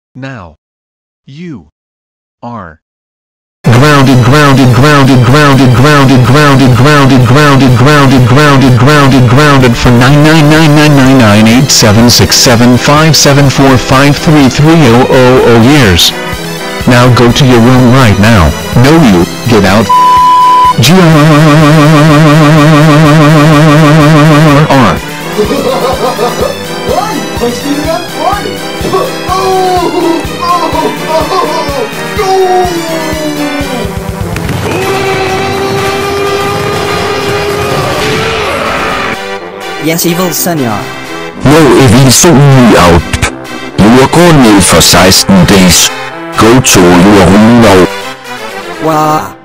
Now. You. Are. Grounded, grounded, grounded, grounded, grounded, grounded, grounded, grounded, grounded, grounded, grounded, grounded for 9999987675745733000 years. Now go to your room right now. No, you, get out. GRR. Why? Punch me in that party! Yes, evil senior. No, evil senior out. You are calling me for 16 days. Go to your room now. Well,